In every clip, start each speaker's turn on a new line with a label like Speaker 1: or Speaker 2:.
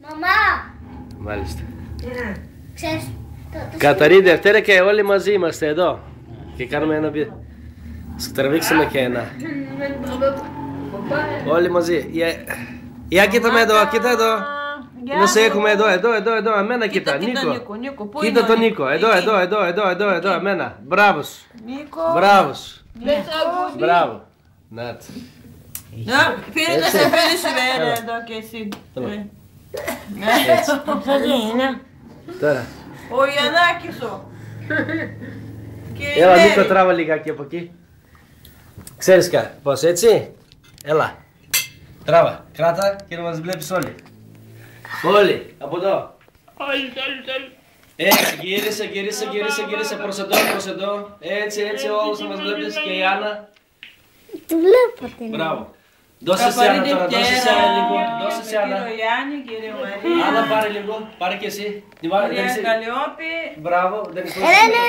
Speaker 1: Μαμά!
Speaker 2: Μάλιστα.
Speaker 1: Ξέρεις,
Speaker 2: Καθαρή Δευτέρα και όλοι μαζί είμαστε εδώ. Και κάνουμε ένα βίντεο. Τραβήξαμε και ένα. Όλοι μαζί. Για κοίτα με εδώ, κοίτα εδώ. Να σε έχουμε εδώ, εμένα κοίτα, Νίκο. Κοίτα τον Νίκο, εδώ, εμένα. Μπράβο σου. Μπράβο σου. Μπράβο. Να το.
Speaker 3: Φίλοι να σε φίλοι σου βέρα εδώ και εσύ.
Speaker 2: Τώρα.
Speaker 3: Ο Ιαννάκης σου.
Speaker 2: Έλα Νίκο, τράβα λιγάκι από εκεί. Ξέρεις πώς, έτσι. Έλα. Τράβα, κράτα και να μας βλέπεις όλοι. Όλοι, από εδώ. Έτσι, γύρισε προς εδώ. Έτσι, όλους να μας βλέπεις και η Άννα.
Speaker 1: Τη βλέπω.
Speaker 2: Μπράβο. Δώσε σε Άννα τώρα, δώσε σε Άννα λίγο. Δώσε σε Άννα.
Speaker 3: Κύριο Γιάννη, κύριε Μαρία.
Speaker 2: Άννα πάρε λίγο, πάρε και εσύ.
Speaker 3: Κυρία Καλλιόπη.
Speaker 2: Μπράβο, δεν είναι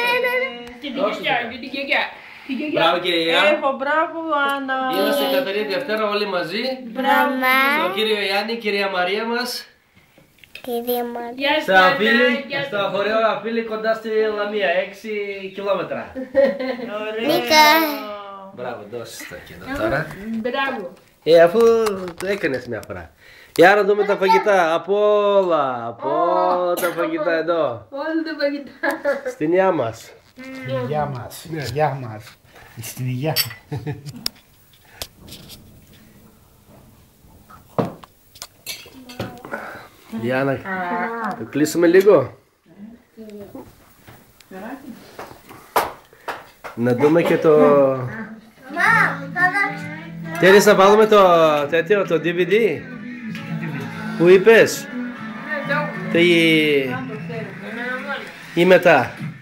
Speaker 2: Μπράβο και η Άννα.
Speaker 3: Μπράβο Άννα.
Speaker 2: Είμαστε Καθαρή Δευτέρα όλοι μαζί.
Speaker 1: Μπράβο.
Speaker 2: Στον κύριο Γιάννη, κυρία Μαρία μας.
Speaker 1: Κυρία Μαρία.
Speaker 2: Στα χωρίο αφίλη κοντά στη Λαμία, 6 χιλιόμετρα.
Speaker 1: Νίκα.
Speaker 2: Μπράβο, δώσεις τα και εδώ τώρα.
Speaker 4: Μπράβο.
Speaker 2: Αφού το έκανες μια φορά. Για να δούμε τα φαγητά, από όλα τα φαγητά εδώ.
Speaker 4: Όλα τα φαγητά.
Speaker 2: Στην υγειά μας.
Speaker 5: Γεια μας. Στην υγεία.
Speaker 2: Για να το κλείσουμε λίγο. Να δούμε και το... Θέλεις να βάλουμε το τέτοιο, το DVD που είπες ή μετά.